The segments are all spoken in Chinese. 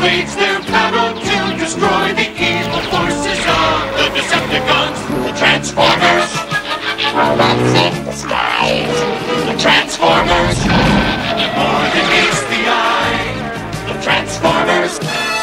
wage their battle to destroy the evil forces of the Decepticons, the Transformers. Robots in disguise. The Transformers. More than meets the eye. The Transformers.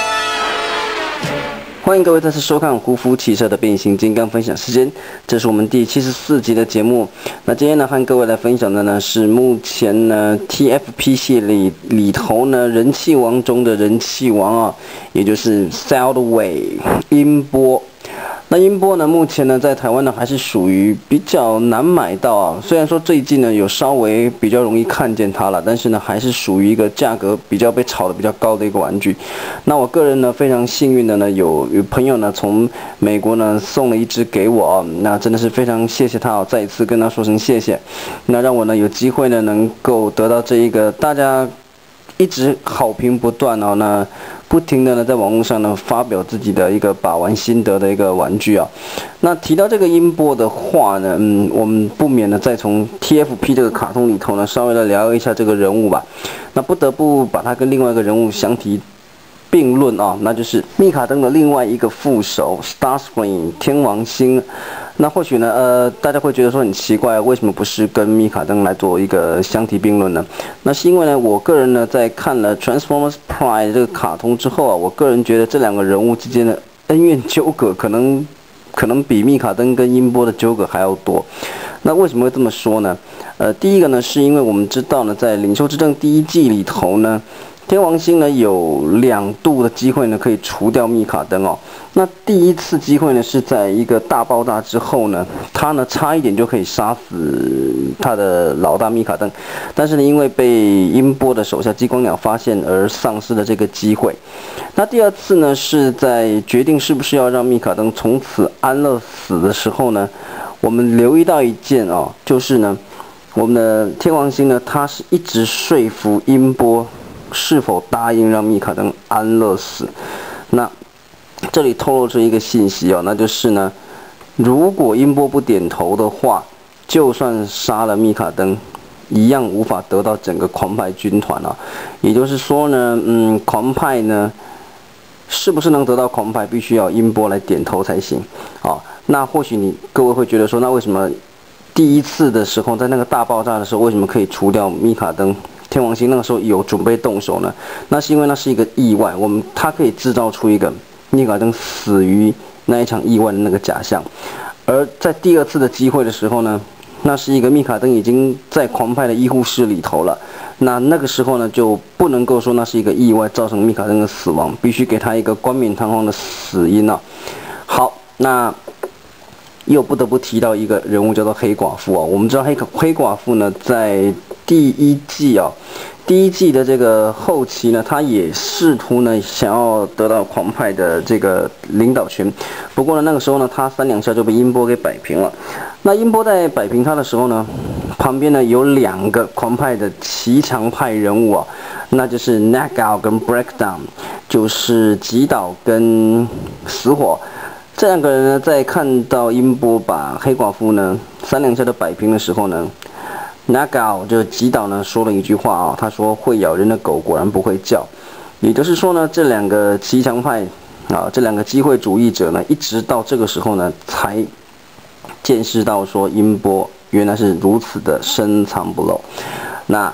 欢迎各位再次收看胡夫汽车的变形金刚分享时间，这是我们第74集的节目。那今天呢，和各位来分享的呢是目前呢 TFP 系列里头呢人气王中的人气王啊，也就是 Soundwave 音波。那音波呢，目前呢在台湾呢还是属于比较难买到啊。虽然说最近呢有稍微比较容易看见它了，但是呢还是属于一个价格比较被炒得比较高的一个玩具。那我个人呢非常幸运的呢，有朋友呢从美国呢送了一只给我啊，那真的是非常谢谢他啊，再一次跟他说声谢谢。那让我呢有机会呢能够得到这一个大家一直好评不断哦，那不停的呢在网络上呢发表自己的一个把玩心得的一个玩具啊。那提到这个音波的话呢，我们不免呢再从 TFP 这个卡通里头呢稍微的聊一下这个人物吧。那不得不把它跟另外一个人物相提并论啊，那就是密卡登的另外一个副手 Starscream 天王星。那或许呢，大家会觉得说很奇怪，为什么不是跟密卡登来做一个相提并论呢？那是因为呢，我个人呢在看了 Transformers Prime 这个卡通之后啊，我个人觉得这两个人物之间的恩怨纠葛可能比密卡登跟音波的纠葛还要多。那为什么会这么说呢？第一个呢，是因为我们知道呢，在领袖之争第一季里头呢，天王星呢有2度的机会呢可以除掉密卡登哦。那第一次机会呢是在一个大爆炸之后呢，他呢差一点就可以杀死他的老大密卡登，但是呢因为被音波的手下激光鸟发现而丧失了这个机会。那第二次呢是在决定是不是要让密卡登从此安乐死的时候呢，我们留意到一件哦，就是呢我们的天王星呢他是一直说服音波是否答应让密卡登安乐死。那这里透露出一个信息哦，那就是呢，如果音波不点头的话，就算杀了密卡登，一样无法得到整个狂派军团啊。也就是说呢，狂派呢，是不是能得到狂派，必须要音波来点头才行啊。那或许各位会觉得说，那为什么第一次的时候，在那个大爆炸的时候，为什么可以除掉密卡登？天王星那个时候有准备动手呢？那是因为那是一个意外，它可以制造出一个密卡登死于那一场意外的那个假象。而在第二次的机会的时候呢，那是一个密卡登已经在狂派的医护室里头了。那个时候呢，就不能够说那是一个意外造成密卡登的死亡，必须给他一个冠冕堂皇的死因啊。好，那又不得不提到一个人物，叫做黑寡妇啊。我们知道黑寡妇呢，在第一季的这个后期呢，他也试图呢想要得到狂派的这个领导权，不过呢那个时候呢，他3两下就被音波给摆平了。那音波在摆平他的时候呢，旁边呢有2个狂派的骑墙派人物啊，那就是 Knockout 跟 Breakdown， 就是击倒跟死火。这2个人呢，在看到音波把黑寡妇呢3两下就摆平的时候呢，Knockout 就击倒呢说了一句话啊，他说会咬人的狗果然不会叫。也就是说呢，这2个骑墙派啊，这2个机会主义者呢，一直到这个时候呢，才见识到说音波原来是如此的深藏不露。那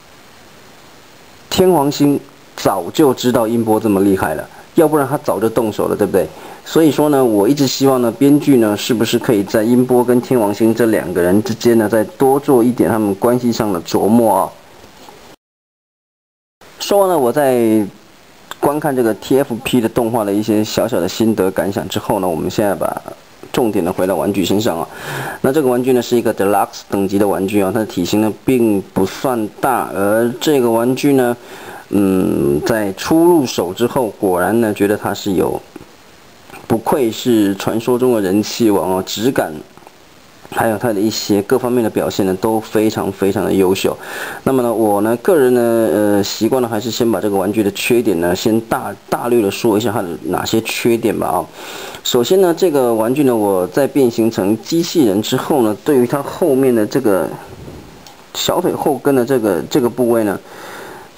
天王星早就知道音波这么厉害了，要不然他早就动手了，对不对？所以说呢，我一直希望呢，编剧呢，是不是可以在音波跟天王星这2个人之间呢，再多做一点他们关系上的琢磨啊。说完了我在观看这个 TFP 的动画的一些小小的心得感想之后呢，我们现在把重点呢回到玩具身上啊。那这个玩具呢是一个 Deluxe 等级的玩具啊，它的体型呢并不算大，而这个玩具呢，在初入手之后，果然呢觉得它是不愧是传说中的人气王哦，质感还有它的一些各方面的表现呢都非常非常的优秀。那么呢，我呢个人呢习惯呢还是先把这个玩具的缺点呢先大略的说一下它的哪些缺点吧啊。首先呢，这个玩具呢我在变形成机器人之后呢，对于它后面的这个小腿后跟的这个部位呢，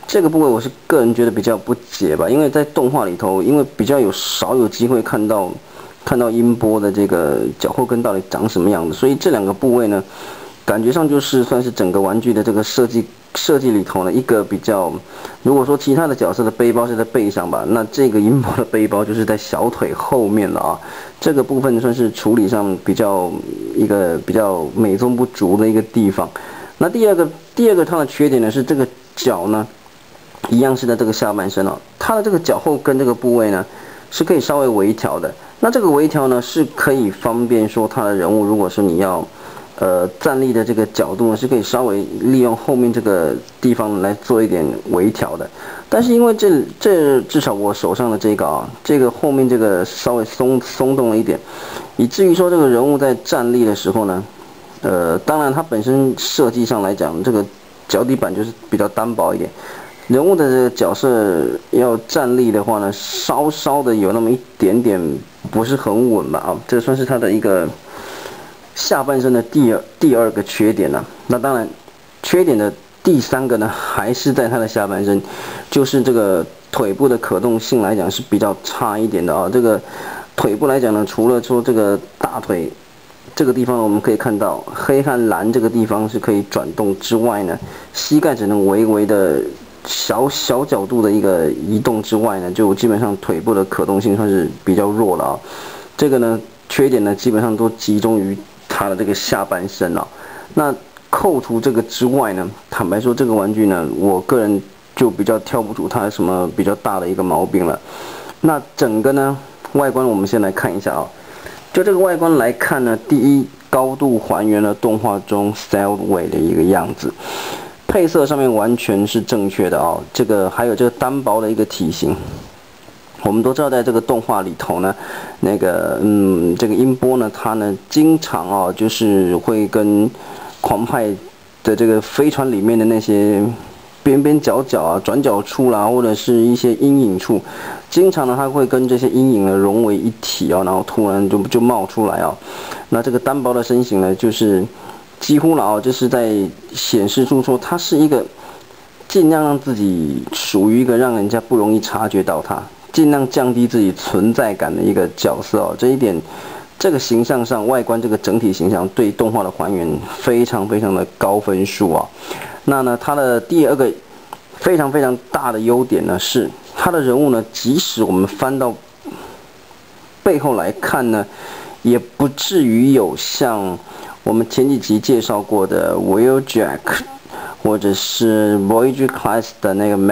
这个部位我是个人觉得比较不解吧，因为在动画里头，因为比较少有机会看到音波的这个脚后跟到底长什么样子，所以这两个部位呢，感觉上就是算是整个玩具的这个设计里头呢一个比较，如果说其他的角色的背包是在背上吧，那这个音波的背包就是在小腿后面了啊。这个部分算是处理上比较美中不足的一个地方。那第二个它的缺点呢是这个脚呢，一样是在这个下半身哦，它的这个脚后跟这个部位呢是可以稍微微调的。那这个微调呢是可以方便说它的人物，如果说你要站立的这个角度呢是可以稍微利用后面这个地方来做一点微调的。但是因为这至少我手上的这个啊，这个后面这个稍微松动了一点，以至于说这个人物在站立的时候呢，当然它本身设计上来讲，这个脚底板就是比较单薄一点。人物的这个角色要站立的话呢，稍稍的有那么一点点不是很稳吧啊，这算是它的一个下半身的第二个缺点了。那当然，缺点的第三个呢，还是在它的下半身，就是这个腿部的可动性来讲是比较差一点的啊。这个腿部来讲呢，除了说这个大腿这个地方我们可以看到黑和蓝这个地方是可以转动之外呢，膝盖只能微微的小角度的一个移动之外呢，就基本上腿部的可动性算是比较弱了啊。这个呢，缺点呢基本上都集中于它的这个下半身啊。那扣除这个之外呢，坦白说这个玩具呢，我个人就比较挑不出它什么比较大的一个毛病了。那整个呢外观我们先来看一下啊，就这个外观来看呢，第一，高度还原了动画中 Sailway 的一个样子。配色上面完全是正确的哦，这个还有这个单薄的一个体型，我们都知道在这个动画里头呢，那个这个音波呢，它呢经常哦就是会跟狂派的这个飞船里面的那些边边角角啊、转角处啦，或者是一些阴影处，经常呢它会跟这些阴影呢融为一体哦，然后突然就冒出来哦。那这个单薄的身形呢，就是几乎了哦，就是在显示出说它是一个尽量让自己属于一个让人家不容易察觉到它，尽量降低自己存在感的一个角色哦。这一点，这个形象上外观这个整体形象对动画的还原非常的高分数啊。那呢，它的第二个非常大的优点呢是它的人物呢，即使我们翻到背后来看呢，也不至于有像我们前几集介绍过的 Wheeljack 或者是 Voyager Class 的那个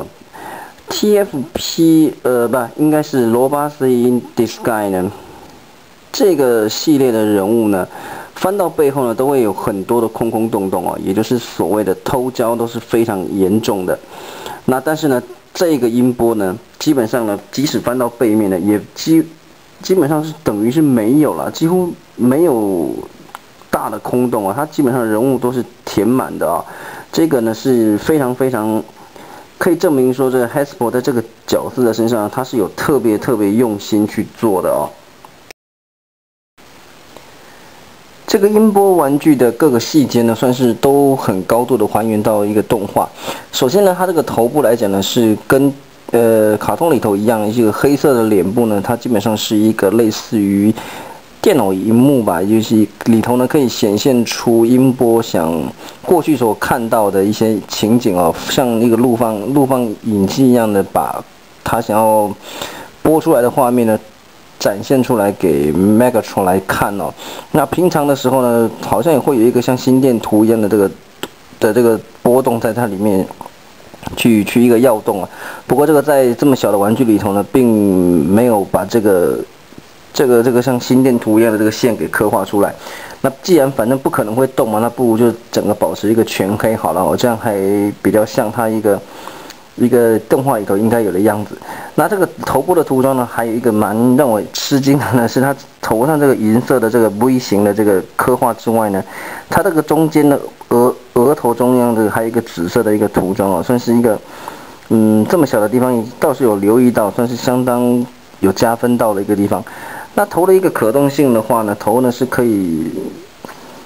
Megatron。TFP 应该是罗巴斯 in Disguise 呢，这个系列的人物呢，翻到背后呢都会有很多的空洞哦，也就是所谓的偷焦都是非常严重的。那但是呢，这个音波呢，基本上呢，即使翻到背面呢，也基本上是等于是没有了，几乎没有大的空洞啊，它基本上人物都是填满的啊。这个呢是非常可以证明说，这个 Hasbro 在这个角色的身上，它是有特别用心去做的哦。这个音波玩具的各个细节呢，算是都很高度的还原到一个动画。首先呢，它这个头部来讲呢，是跟卡通里头一样，一个黑色的脸部呢，它基本上是一个类似于电脑荧幕吧，就是里头呢可以显现出音波想过去所看到的一些情景哦，像一个录放影机一样的，把它想要播出来的画面呢展现出来给 Megatron 来看哦。那平常的时候呢，好像也会有一个像心电图一样的这个波动在它里面去一个跃动啊。不过这个在这么小的玩具里头呢，并没有把这个像心电图一样的这个线给刻画出来。那既然反正不可能会动嘛，那不如就整个保持一个全黑好了，这样还比较像它一个动画里头应该有的样子。那这个头部的涂装呢，还有一个蛮让我吃惊的呢，是它头上这个银色的这个 V 型的这个刻画之外呢，它这个中间的额头中央的还有一个紫色的一个涂装哦，算是一个这么小的地方倒是有留意到，算是相当有加分到的一个地方。那头的一个可动性的话呢，头呢是可以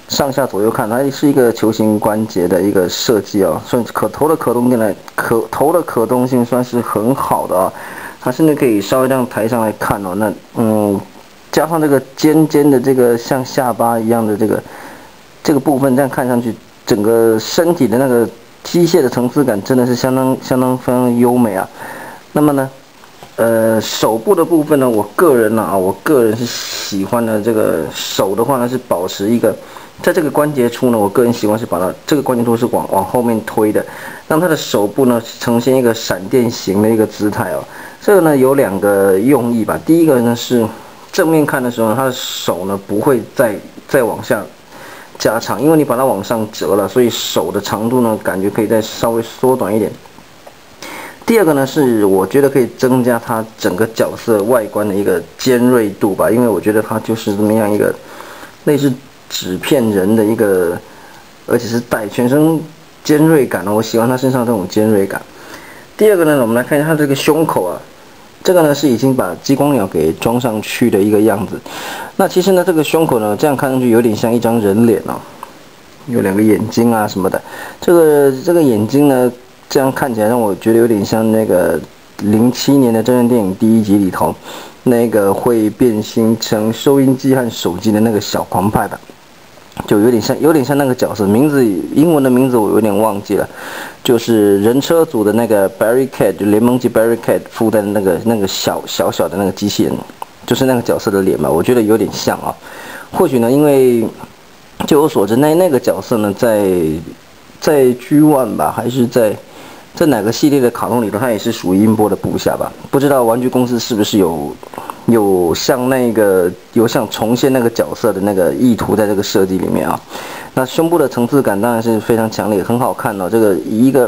上下左右看，它是一个球形关节的一个设计哦，算是头的可动性算是很好的啊，它甚至可以稍微这样抬上来看哦，那加上这个尖尖的这个像下巴一样的这个部分，这样看上去，整个身体的那个机械的层次感真的是相当非常优美啊。那么呢，手部的部分呢，我个人是喜欢的这个手的话呢，是保持一个。在这个关节处呢，我个人喜欢是把它这个关节处是往后面推的，让它的手部呢呈现一个闪电型的一个姿态哦。这个呢有2个用意吧。第一个呢是正面看的时候，它的手呢不会再往下加长，因为你把它往上折了，所以手的长度呢感觉可以再稍微缩短一点。第二个呢是我觉得可以增加它整个角色外观的一个尖锐度吧，因为我觉得它就是这么样一个类似纸片人的一个，而且是带全身尖锐感的，我喜欢他身上这种尖锐感。第二个呢，我们来看一下他这个胸口啊，这个呢是已经把激光鸟给装上去的一个样子。那其实呢，这个胸口呢，这样看上去有点像一张人脸哦，有2个眼睛啊什么的。这个眼睛呢，这样看起来让我觉得有点像那个07年的真人电影第1集里头那个会变形成收音机和手机的那个小狂派吧。就有点像那个角色，英文的名字我有点忘记了，就是人车组的那个 Barricade 联盟级 Barricade 附带的那个小的那个机器人，就是那个角色的脸嘛，我觉得有点像啊。或许呢，因为就我所知，那个角色呢，在 G1 吧，还是在哪个系列的卡通里头，它也是属于音波的部下吧？不知道玩具公司是不是有像重现那个角色的那个意图在这个设计里面啊。那胸部的层次感当然是非常强烈，很好看哦。这个以一个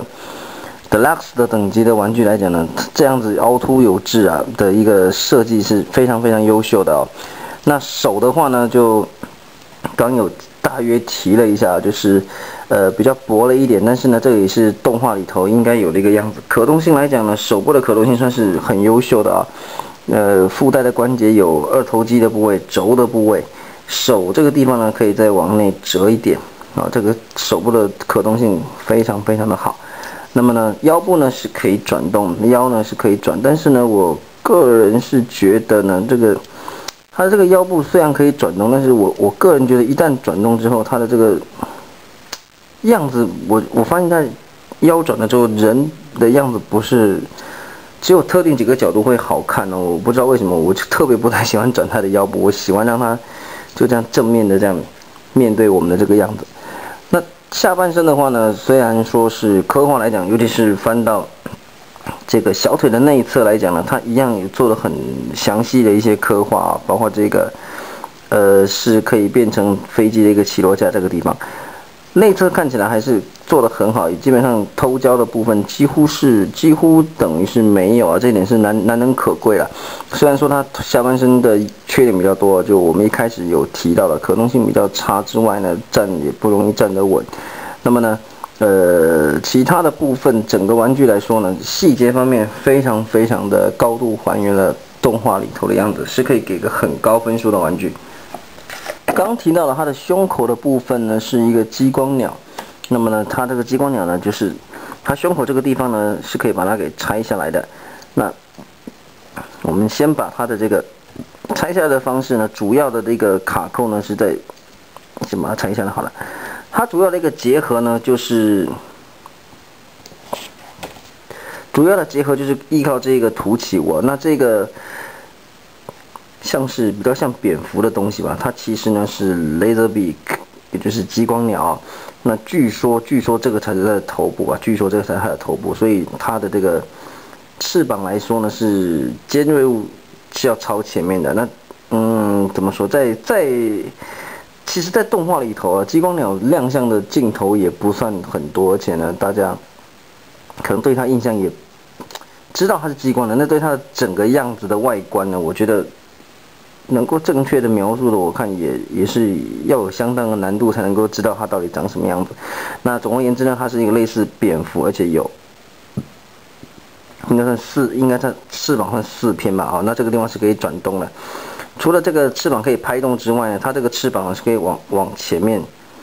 Deluxe 的等级的玩具来讲呢，这样子凹凸有致啊的一个设计是非常优秀的哦。那手的话呢，就刚有大约提了一下，就是比较薄了一点，但是呢，这也是动画里头应该有的一个样子。可动性来讲呢，手部的可动性算是很优秀的啊。附带的关节有二头肌的部位、轴的部位，手这个地方呢可以再往内折一点啊，这个手部的可动性非常的好。那么呢，腰部呢是可以转动，腰呢是可以转，但是呢，我个人是觉得呢，它的这个腰部虽然可以转动，但是我个人觉得一旦转动之后，它的这个样子，我发现它腰转了之后，人的样子不是。只有特定几个角度会好看哦，我不知道为什么，我就特别不太喜欢转它的腰部，我喜欢让它就这样正面的这样面对我们的这个样子。那下半身的话呢，虽然说是刻画来讲，尤其是翻到这个小腿的内侧来讲呢，它一样也做了很详细的一些刻画啊，包括这个是可以变成飞机的一个起落架这个地方。内侧看起来还是做得很好，基本上偷胶的部分几乎等于是没有啊，这一点是难能可贵了。虽然说它下半身的缺点比较多，就我们一开始有提到的可动性比较差之外呢，站也不容易站得稳。那么呢，其他的部分整个玩具来说呢，细节方面非常的高度还原了动画里头的样子，是可以给个很高分数的玩具。刚提到了它的胸口的部分呢，是一个激光鸟。那么呢，它这个激光鸟呢，就是它胸口这个地方呢，是可以把它给拆下来的。那我们先把它的这个拆下来的方式呢，主要的这个卡扣呢是在，先把它拆下来好了。它主要的一个结合呢，就是依靠这个凸起物。那这个比较像蝙蝠的东西吧，它其实呢是 Laserbeak， 也就是激光鸟。那据说这个才是它的头部啊，所以它的这个翅膀来说呢是尖锐物是要朝前面的。那怎么说，其实在动画里头啊，激光鸟亮相的镜头也不算很多，而且呢，大家可能对它印象也知道它是激光的，那对它的整个样子的外观呢，我觉得能够正确的描述的，我看也是要有相当的难度才能够知道它到底长什么样子。那总而言之呢，它是一个类似蝙蝠，而且应该它翅膀算4片吧。那这个地方是可以转动的。除了这个翅膀可以拍动之外呢，它这个翅膀是可以往前面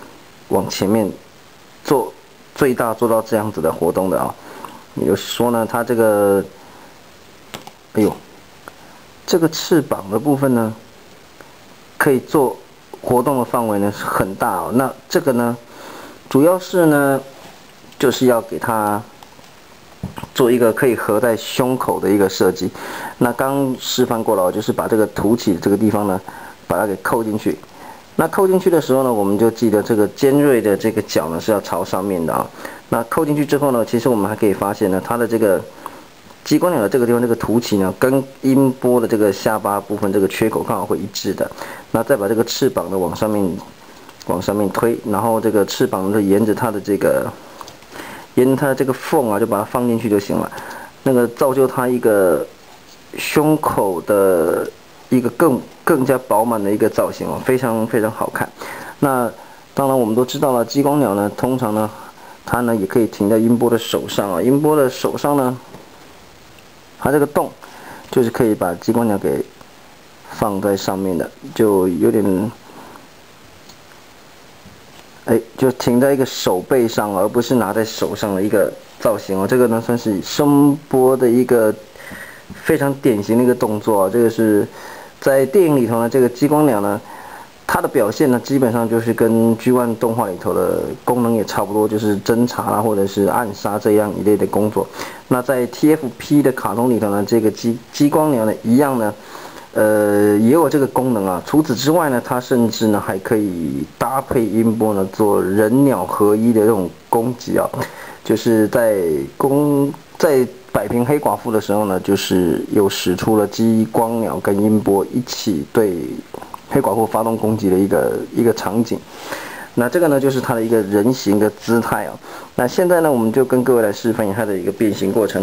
往前面做最大做到这样子的活动的啊。也就是说呢，它这个，哎呦，这个翅膀的部分呢，可以做活动的范围呢是很大哦。那这个呢，主要是呢，就是要给它做一个可以合在胸口的一个设计。那刚示范过了，就是把这个凸起这个地方呢，把它给扣进去。那扣进去的时候呢，我们就记得这个尖锐的这个角呢是要朝上面的啊。那扣进去之后呢，其实我们还可以发现呢，它的这个鸡冠鸟的这个地方这个凸起呢，跟音波的这个下巴部分这个缺口刚好会一致的。那再把这个翅膀呢往上面推，然后这个翅膀呢沿着它的这个缝啊，就把它放进去就行了。那个造就它一个胸口的一个更加饱满的一个造型哦，非常非常好看。那当然我们都知道了，激光鸟呢，通常呢，它呢也可以停在音波的手上啊。音波的手上呢，它这个洞就是可以把激光鸟给放在上面的，就有点，就停在一个手背上，而不是拿在手上的一个造型哦。这个呢算是声波的一个非常典型的一个动作啊。这个是在电影里头呢，这个激光鸟呢，它的表现呢，基本上就是跟 G1 动画里头的功能也差不多，就是侦查啦，或者是暗杀这样一类的工作。那在 TFP 的卡通里头呢，这个激光鸟呢，一样呢，也有这个功能啊。除此之外呢，它甚至呢还可以搭配音波呢，做人鸟合一的这种攻击啊。就是在摆平黑寡妇的时候呢，就是又使出了激光鸟跟音波一起对黑寡妇发动攻击的一个场景。那这个呢，就是它的一个人形的姿态啊。那现在呢，我们就跟各位来示范一下它的一个变形过程。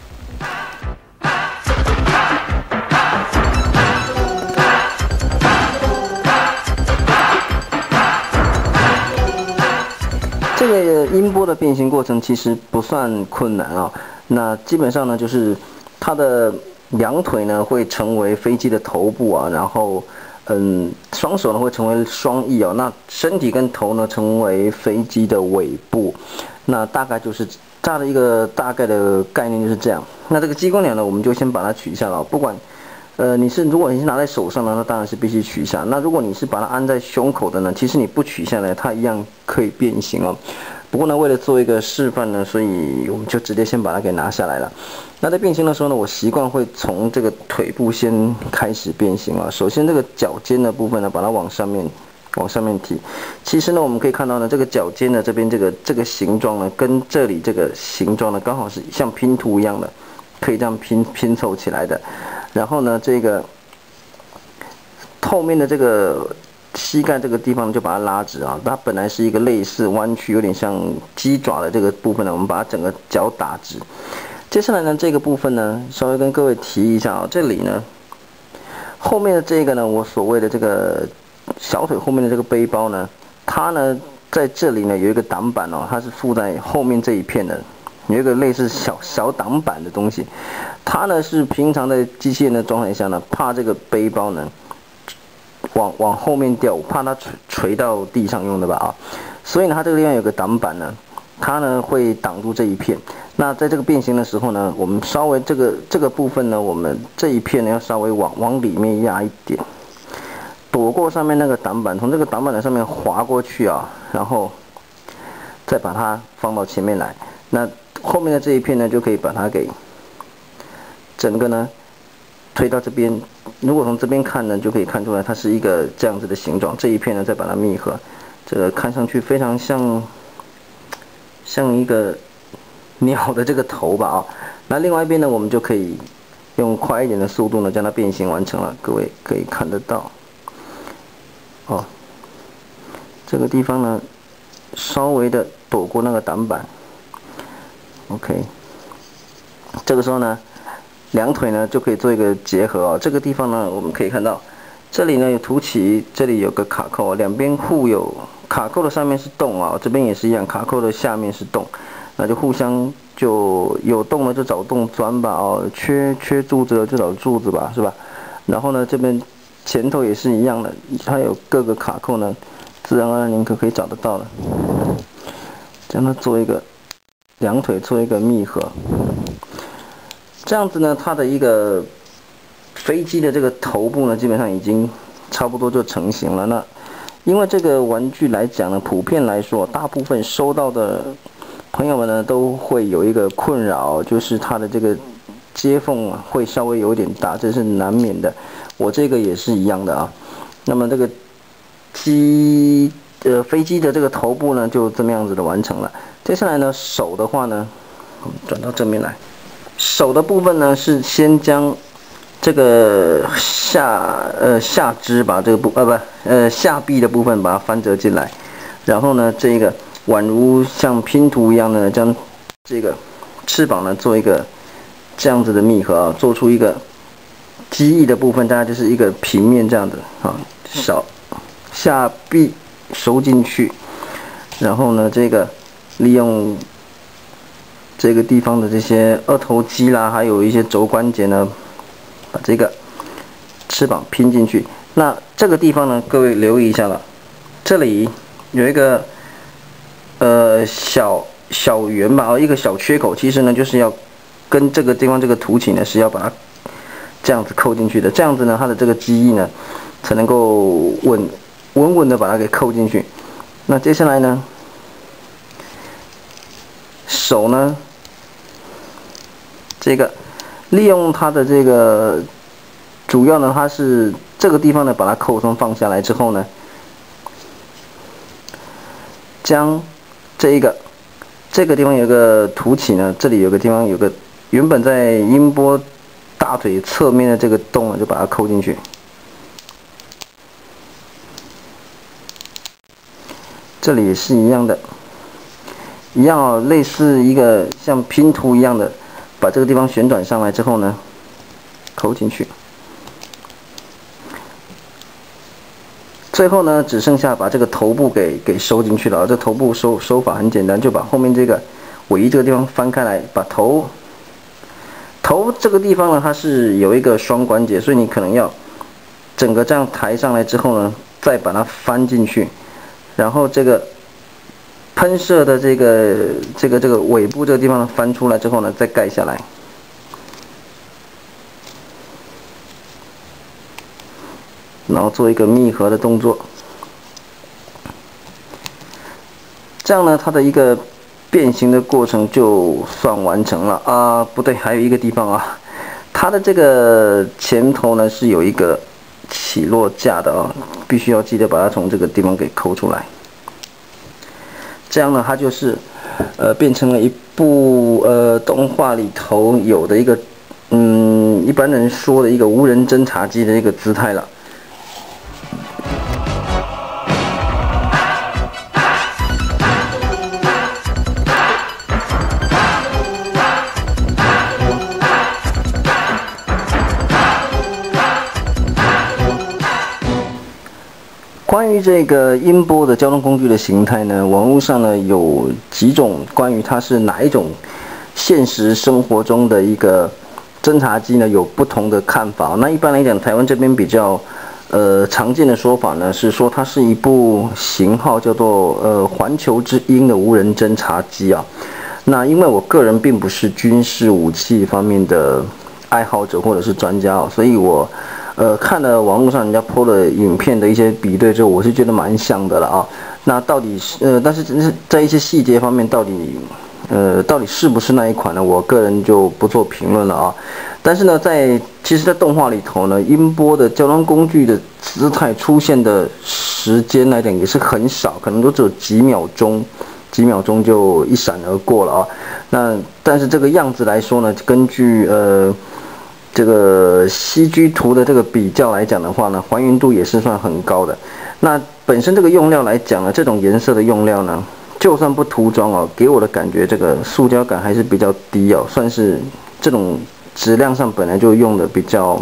这个音波的变形过程其实不算困难啊。那基本上呢，就是它的两腿呢会成为飞机的头部啊，然后双手呢会成为双翼啊，那身体跟头呢成为飞机的尾部。那大概就是这样的一个大概的概念就是这样。那这个激光鸟呢，我们就先把它取下了，不管如果你是拿在手上呢，那当然是必须取下。那如果你是把它安在胸口的呢，其实你不取下来，它一样可以变形哦。不过呢，为了做一个示范呢，所以我们就直接先把它给拿下来了。那在变形的时候呢，我习惯会从这个腿部先开始变形啊。首先这个脚尖的部分呢，把它往上面提。其实呢，我们可以看到呢，这个脚尖的这边这个形状呢，跟这里这个形状呢，刚好是像拼图一样的，可以这样拼凑起来的。然后呢，这个后面的这个膝盖这个地方就把它拉直啊，它本来是一个类似弯曲，有点像鸡爪的这个部分呢，我们把它整个脚打直。接下来呢，这个部分呢，稍微跟各位提一下啊，这里呢，后面的这个呢，我所谓的这个小腿后面的这个背包呢，它呢在这里呢有一个挡板哦，它是附在后面这一片的，有一个类似小挡板的东西。它呢是平常在机械的状态下呢，怕这个背包呢往后面掉，怕它垂到地上用的吧啊，所以呢它这个地方有个挡板呢，它呢会挡住这一片。那在这个变形的时候呢，我们稍微这个部分呢，我们这一片呢要稍微往里面压一点，躲过上面那个挡板，从这个挡板的上面滑过去啊，然后再把它放到前面来。那后面的这一片呢，就可以把它给整个呢推到这边。如果从这边看呢，就可以看出来它是一个这样子的形状。这一片呢，再把它密合，这个看上去非常像一个鸟的这个头吧啊。那另外一边呢，我们就可以用快一点的速度呢，将它变形完成了。各位可以看得到哦，这个地方呢，稍微的躲过那个挡板。OK， 这个时候呢，两腿呢就可以做一个结合哦。这个地方呢，我们可以看到，这里呢有凸起，这里有个卡扣，两边互有卡扣的上面是洞啊，这边也是一样，卡扣的下面是洞，那就互相就有洞了就找洞钻吧哦，缺柱子了就找柱子吧，是吧？然后呢，这边前头也是一样的，它有各个卡扣呢， 自然而然您可以找得到了。将它做一个两腿做一个密合，这样子呢，它的一个飞机的这个头部呢，基本上已经差不多就成型了。那因为这个玩具来讲呢，普遍来说，大部分收到的朋友们呢，都会有一个困扰，就是它的这个接缝会稍微有点大，这是难免的。我这个也是一样的啊。那么这个飞机的这个头部呢，就这么样子的完成了。接下来呢，手的话呢，我们转到正面来。手的部分呢，是先将这个下肢把这个下臂的部分把它翻折进来，然后呢，这个宛如像拼图一样的将这个翅膀呢做一个这样子的密合啊，做出一个机翼的部分，大概就是一个平面这样的啊，下臂收进去，然后呢，这个利用这个地方的这些二头肌啦，还有一些肘关节呢，把这个翅膀拼进去。那这个地方呢，各位留意一下了，这里有一个小圆吧，一个小缺口，其实呢就是要跟这个地方这个凸起呢是要把它这样子扣进去的，这样子呢它的这个机翼呢才能够稳稳的把它给扣进去。那接下来呢，手呢，这个利用它的这个主要呢，它是这个地方呢把它扣松放下来之后呢，将这个地方有个凸起呢，这里有个地方有个原本在音波大腿侧面的这个洞呢，就把它扣进去。这里也是一样的，一样哦，类似一个像拼图一样的，把这个地方旋转上来之后呢，扣进去。最后呢，只剩下把这个头部给收进去了。这头部收法很简单，就把后面这个尾翼这个地方翻开来，把头这个地方呢，它是有一个双关节，所以你可能要整个这样抬上来之后呢，再把它翻进去。然后这个喷射的这个尾部这个地方翻出来之后呢，再盖下来，然后做一个密合的动作。这样呢，它的一个变形的过程就算完成了啊。不对，还有一个地方啊，它的这个前头呢是有一个起落架的啊，必须要记得把它从这个地方给抠出来。这样呢，它就是变成了一部动画里头有的一个一般人说的一个无人侦察机的一个姿态了。关于这个音波的交通工具的形态呢，网络上呢有几种关于它是哪一种现实生活中的一个侦察机呢，有不同的看法。那一般来讲，台湾这边比较常见的说法呢是说它是一部型号叫做环球之鹰的无人侦察机啊。那因为我个人并不是军事武器方面的爱好者或者是专家所以我看了网络上人家 po 的影片的一些比对之后，我是觉得蛮像的了啊。那到底是但是在一些细节方面，到底是不是那一款呢？我个人就不做评论了啊。但是呢，其实在动画里头呢，音波的交通工具的姿态出现的时间来讲也是很少，可能都只有几秒钟就一闪而过了啊。那但是这个样子来说呢，根据这个CG图的这个比较来讲的话呢，还原度也是算很高的。那本身这个用料来讲呢，这种颜色的用料呢，就算不涂装给我的感觉这个塑胶感还是比较低算是这种质量上本来就用的比较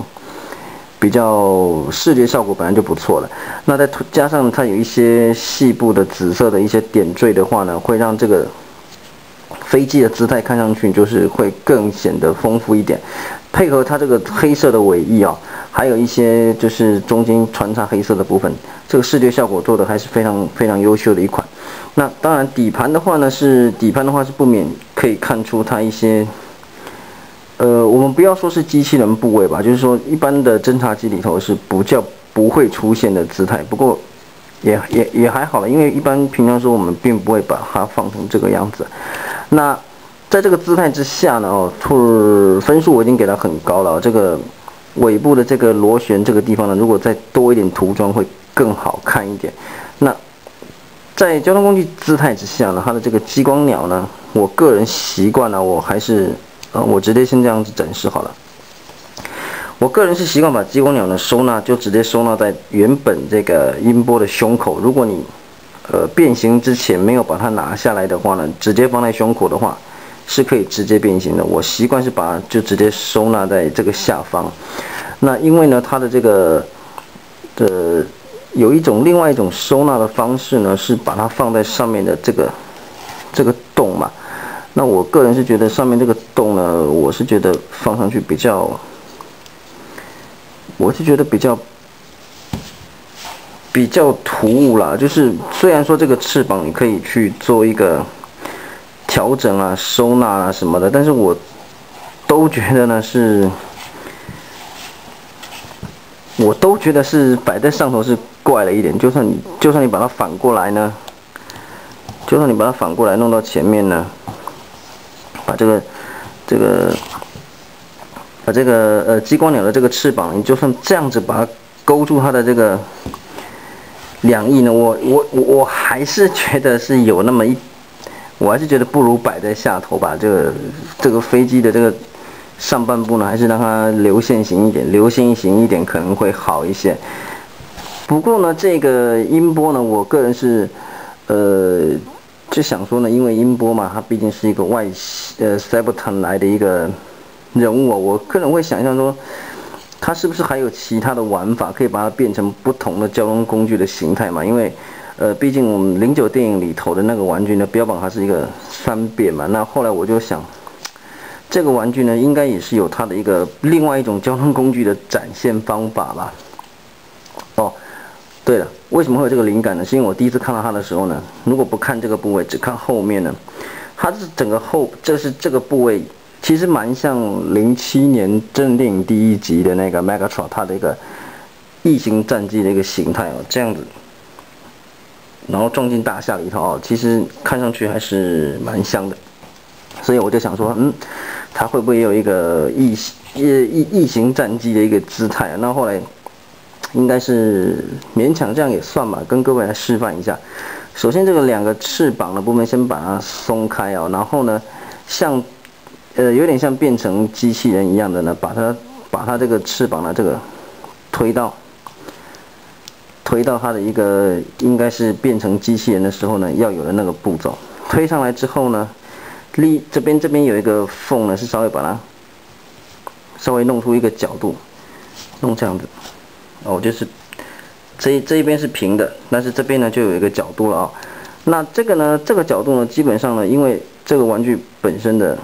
视觉效果本来就不错了。那再加上它有一些细部的紫色的一些点缀的话呢，会让这个飞机的姿态看上去就是会更显得丰富一点。 配合它这个黑色的尾翼啊，还有一些就是中间穿插黑色的部分，这个视觉效果做的还是非常优秀的一款。那当然底盘的话是不免可以看出它一些，我们不要说是机器人部位吧，就是说一般的侦察机里头是不会出现的姿态。不过也还好了，因为一般平常说我们并不会把它放成这个样子。那在这个姿态之下呢，分数我已经给它很高了。这个尾部的这个螺旋这个地方呢，如果再多一点涂装会更好看一点。那在交通工具姿态之下呢，它的这个激光鸟呢，我个人习惯了，我还是我直接先这样子展示好了。我个人是习惯把激光鸟呢就直接收纳在原本这个音波的胸口。如果你变形之前没有把它拿下来的话呢，直接放在胸口的话是可以直接变形的。我习惯是把它就直接收纳在这个下方。那因为呢，它的这个有另外一种收纳的方式呢，是把它放在上面的这个洞嘛。那我个人是觉得上面这个洞呢，我是觉得放上去比较突兀啦。就是虽然说这个翅膀你可以去做一个调整啊、收纳啊什么的，但是我都觉得是摆在上头是怪了一点。就算你把它反过来呢，弄到前面呢，把这个激光鸟的这个翅膀，你就算这样子把它勾住它的这个两翼呢，我还是觉得是有那么我还是觉得不如摆在下头吧。这个飞机的这个上半部呢，还是让它流线型一点可能会好一些。不过呢，这个音波呢，我个人是就想说呢，因为音波嘛，它毕竟是一个Cybertron 来的一个人物我个人会想象说，它是不是还有其他的玩法，可以把它变成不同的交通工具的形态嘛？因为毕竟我们09电影里头的那个玩具呢，标榜它是一个3变嘛。那后来我就想，这个玩具呢，应该也是有它的另外一种交通工具的展现方法吧。哦，对了，为什么会有这个灵感呢？是因为我第一次看到它的时候呢，如果不看这个部位，只看后面呢，它是整个这个部位其实蛮像07年真人电影第1集的那个 Megatron 它的一个异形战机的一个形态这样子，然后撞进大厦里头其实看上去还是蛮像的。所以我就想说，它会不会有一个异形战机的一个姿态那后来应该是勉强这样也算吧，跟各位来示范一下。首先这个2个翅膀的部分先把它松开然后呢，像有点像变成机器人一样的呢，把它这个翅膀的这个推到它的应该是变成机器人的时候呢要有的那个步骤。推上来之后呢，这边有一个缝呢，是稍微弄出一个角度，弄这样子就是这一边是平的，但是这边呢就有一个角度了那这个角度呢，基本上呢，因为这个玩具本身的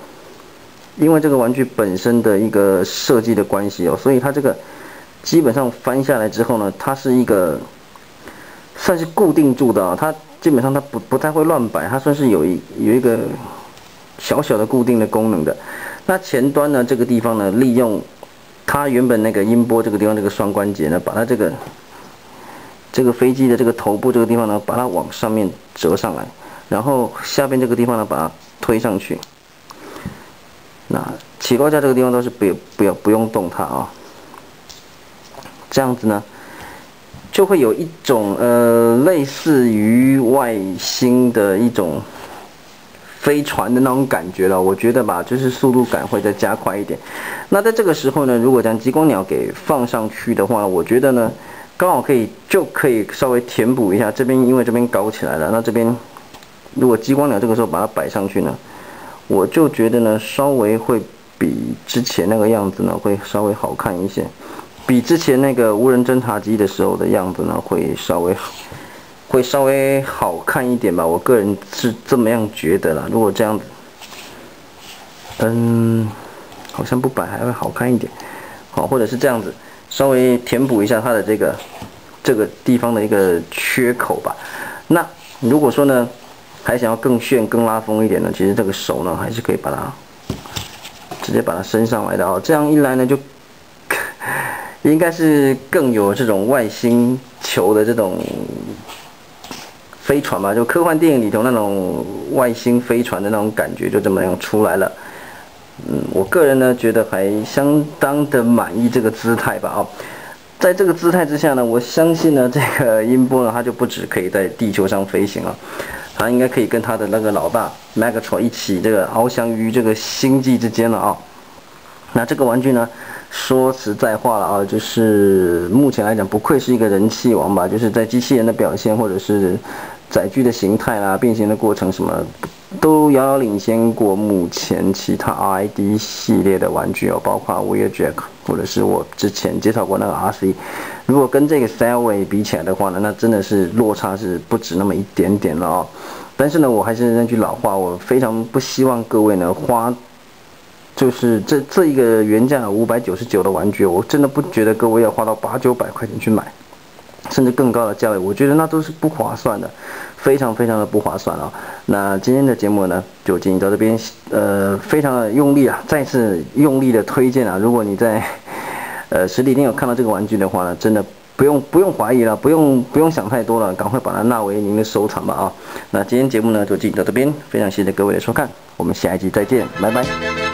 一个设计的关系所以它这个基本上翻下来之后呢，它是算是固定住的它基本上它不太会乱摆，它算是有一个小小的固定的功能的。那前端呢，这个地方呢，利用它原本那个音波这个地方这个双关节呢，把它这个飞机的这个头部这个地方呢，把它往上面折上来，然后下边这个地方呢，把它推上去。那起落架这个地方都是不用动它这样子呢，就会有一种类似于外星的一种飞船的那种感觉了。我觉得吧，就是速度感会再加快一点。那在这个时候呢，如果将激光鸟给放上去的话，我觉得呢，刚好可以稍微填补一下这边，因为这边高起来了。那这边如果激光鸟这个时候把它摆上去呢，我就觉得呢，稍微会比之前那个样子呢，会稍微好看一些。比之前那个无人侦察机的时候的样子呢，会稍微好看一点吧，我个人是这么样觉得啦。如果这样子， 好像不摆还会好看一点，好，或者是这样子，稍微填补一下它的这个地方的一个缺口吧。那如果说呢，还想要更炫、更拉风一点呢，其实这个手呢，还是可以把它直接把它升上来的哦。这样一来呢，就应该是更有这种外星球的这种飞船吧，就科幻电影里头那种外星飞船的那种感觉，就这么样出来了。我个人呢觉得还相当的满意这个姿态吧哦。在这个姿态之下呢，我相信呢这个音波呢，它就不只可以在地球上飞行了，它应该可以跟它的那个老大 Megatron 一起这个翱翔于这个星际之间了啊。那这个玩具呢，说实在话了啊，就是目前来讲不愧是一个人气王吧，就是在机器人的表现或者是载具的形态啦、变形的过程什么，都遥遥领先过目前其他 RID 系列的玩具哦，包括 Wheeljack 或者是我之前介绍过那个 RC。如果跟这个 Cellway 比起来的话呢，那真的是落差是不止那么一点点了哦。但是呢，我还是那句老话，我非常不希望各位呢就是这一个原价599的玩具，我真的不觉得各位要花到800-900块钱去买，甚至更高的价位，我觉得那都是不划算的，非常非常的不划算啊。那今天的节目呢，就进行到这边，非常的用力啊，再次用力的推荐啊，如果你在实体店有看到这个玩具的话呢，真的不用怀疑了，不用想太多了，赶快把它纳为您的收藏吧啊。那今天节目呢就进行到这边，非常谢谢各位的收看，我们下一集再见，拜拜。